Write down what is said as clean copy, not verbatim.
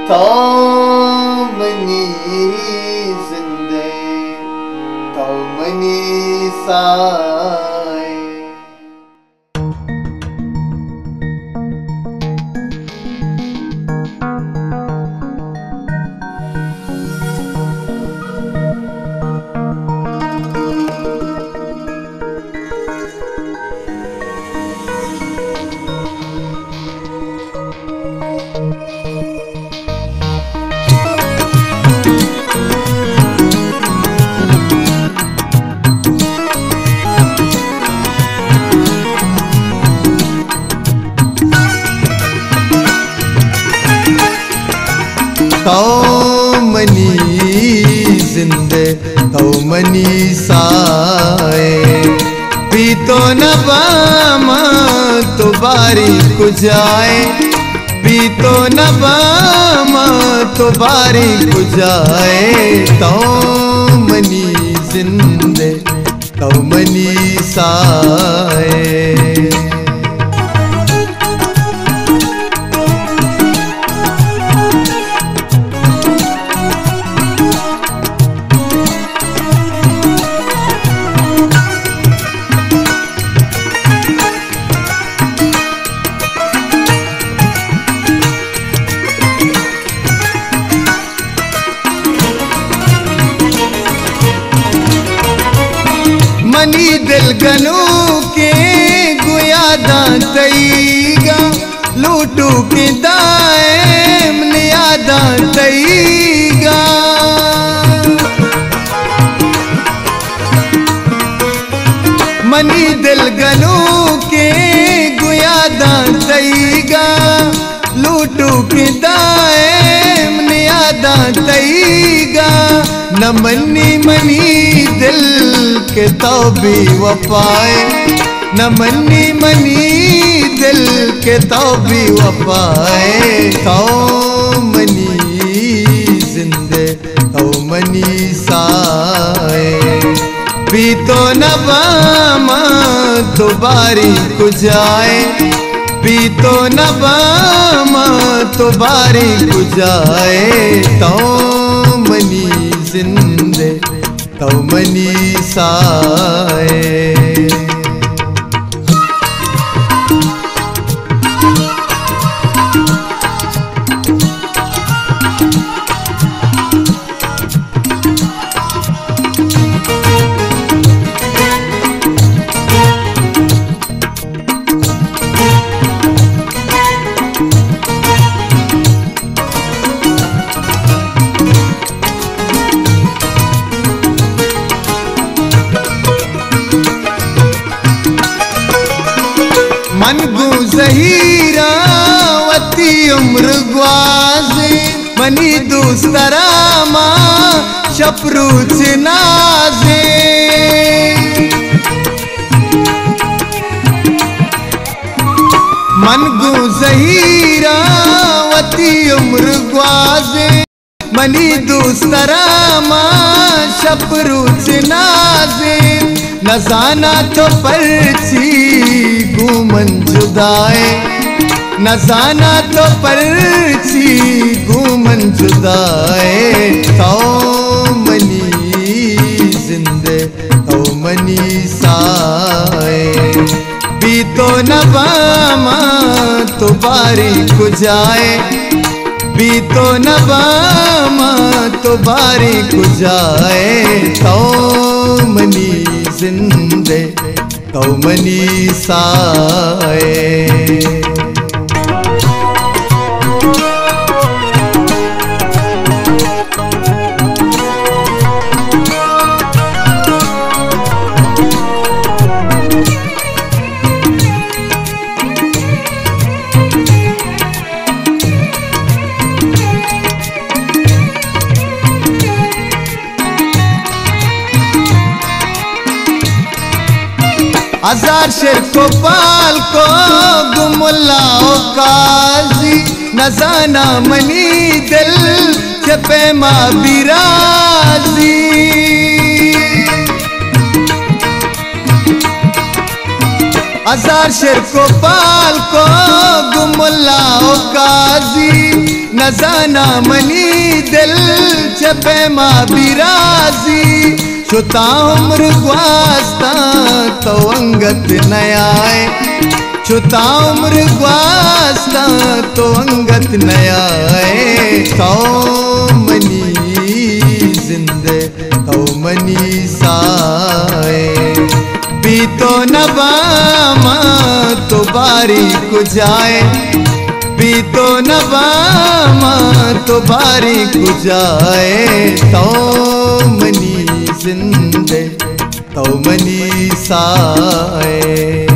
तो मनी जिंदे तो मनी साए। तो मनी जिंदे तो मनी साए। पी तो नबामा तो बारी कुजाए, पी तो नबामा तो बारी कुजाए। तो मनी जिंदे तो मनी साए। मनी दिल गनू के गुयादा तईगा, लूटू के दाएम नियादा तईगा। मनी दिल गनू के गुयादा तईगा, लूटू के दाएम नियादा तईगा। न मनी मनी दिल के तो भी वफाए, न मनी मनी दिल के तो भी वफाए। तो मनी जिंदे तो मनी साए। पी तो नबामा तो बारी कुजाए, पी तो नबामा तो बारी कुजाए। तो मनी जिंदे तो मनी साए। मन गुज़हीरा वती उम्र ग्वाज़े, मनी दूसरा माँ शपरू चिनाज़े। मन गुज़हीरा वती उम्र ग्वाज़े, मनी दूसरा माँ शपरू चिनाज़े। न जाना तो परची घूमन जुदाए, न जाना तो परची घूमन जुदाए। तो मनी जिंदे तो मनी साए। पी तो नबामा तो बारी कुजाए, पी तो नबामा तो बारी कुजाए। तो मनी जिंदे तो मनी साए। हजार शेर को पाल को गुमुल्लाओ काजी, न जाना मनी दिल छपे माँ बिराजी। हजार शेर को पाल को गुमुल्लाओ काजी, न नजाना मनी दिल छपे माँ बिराजी छुता उम्र ग्वास्ता तो अंगत नयाए छुता उम्र ग्वास्ता तो अंगत नयाए तो मनी जिंदे तो मनी साए पीतो नबामा तो बारी को जाए पीतो नबामा तो बारी को जाए तो मनी जिंदे तो मनी साए।